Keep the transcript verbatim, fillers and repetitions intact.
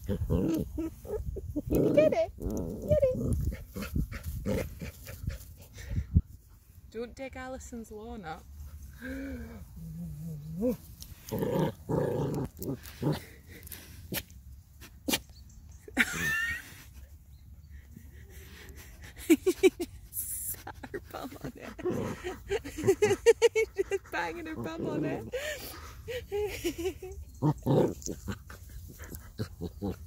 Get it. Get it. Don't take Alison's lawn up. He just sat her bum on it. He's just banging her bum on it.